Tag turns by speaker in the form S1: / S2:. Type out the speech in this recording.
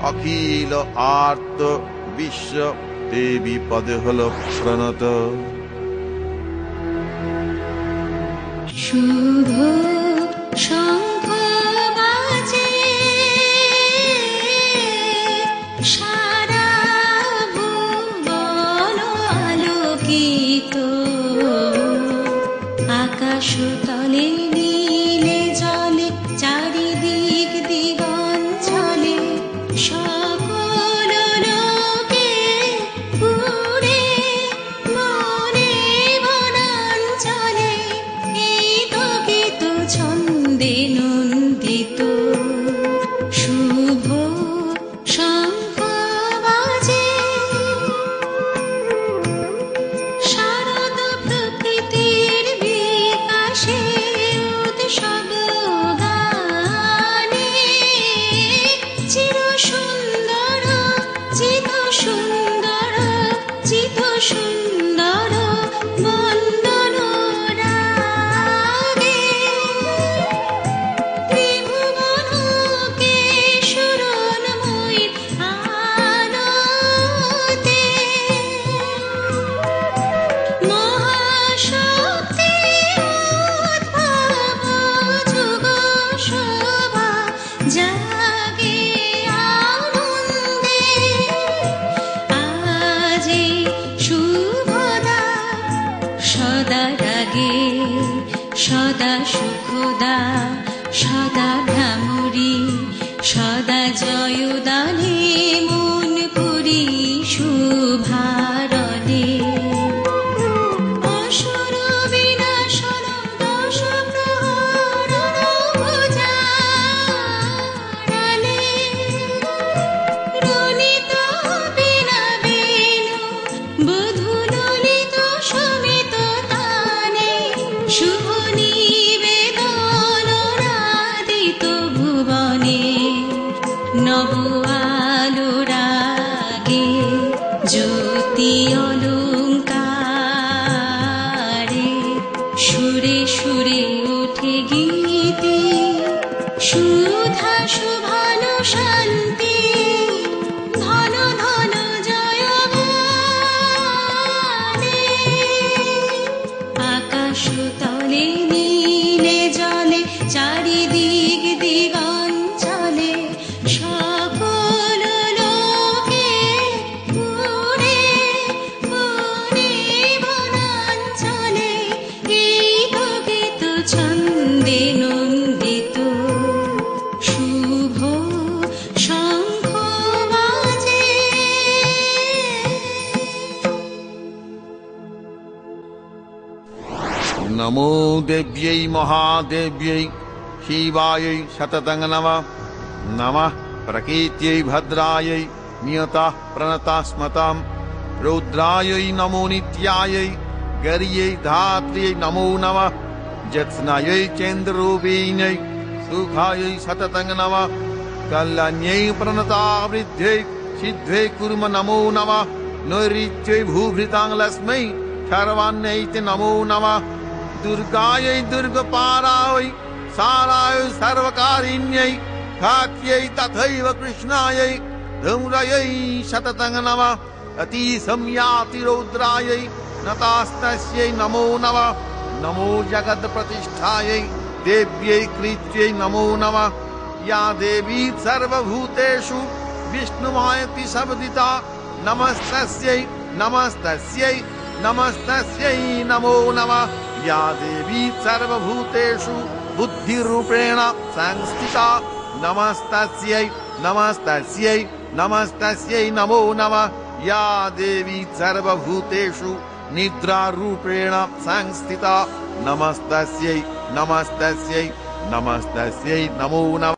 S1: अखिल आर्त विश्व देवी पद हल प्रणत।
S2: शुभ शंख बाजे सारा भुवन आलोकित आकाश तले नीले जले चारिदिक दिगंचले সকল লোকে উড়ে মনে বনাঞ্চলে এই তো গীত ছন্দে নন্দিত শুভ শঙ্খ বাজে শারদ প্রকৃতির বিকাশে উৎসব গানে চির সুন্দর চিত সুন্দর চিত সুন্দর বন্দন রাগে ত্রিভুবনকে সুরনময়ীর আলোতে মহাশক্তি উদ্ভব যুগ শোভা জাগে আনন্দে আজি শুভদা সদা রাগে সদা সুখদা সদা ভ্রামরী সদা জয়দানে মন পুরি শুভারণে অসুর বিনাশন দশ প্রহরণ ভুজারালে রুনিত বীণা বেণু বধূ ললিত সমিত তানে শুভ নিবেদন রাদিত ভুবনে নব আলো রাগে জ্যোতি অলঙ্কারে সুরে সুরে ওঠে গীতি সুধা শুভানু শান্তি ধন ধন জয় গানে আকাশ তলে নীলে জলে চারিদিক দিগঞ্চলে সকল লোকে উড়ে বনে বনাঞ্চলে এই তো গীত ছন্দে নন্দিত শুভ শঙ্খ বাজে।
S1: नमो देव्यै महादेव्यै शिवायै शततं नमः। नमः प्रकृत्यै भद्रायै नियता प्रणता स्मतां रौद्रायै नमो नित्यायै गर्यै धात्र्यै नमो नमः। ज्योत्स्नायै चन्द्ररूपिण्यै सुखायै शततं नमः। कल्याण्यै प्रणता वृद्ध्यै सिद्ध्यै कुर्म नमो नमः। नैऋत्यै भूभृतां लक्ष्मै सर्वाण्यै ते नमो नमः। दुर्गायै दुर्गपारायै सारायै सर्वकारिण्यै खात्यै तथैव कृष्णायै धूम्रायै शततं नमः। अतिसंयाति रौद्रायै नतास्तस्यै नमो नमः। नमो जगत्प्रतिष्ठायै देव्यै कृत्यै नमो नमः। या देवी सर्वभूतेषु विष्णुमायति शब्दिता नमस्तस्यै नमस्तस्यै नमस्तस्यै नमो नमः। या देवी सर्वभूतेषु बुद्धिरूपेण संस्थिता नमस्तस्यै नमस्तस्यै नमस्तस्यै नमो नमः। या देवी सर्वभूतेषु निद्रारूपेण संस्थिता नमस्तस्यै नमस्तस्यै नमस्तस्यै नमो नमः।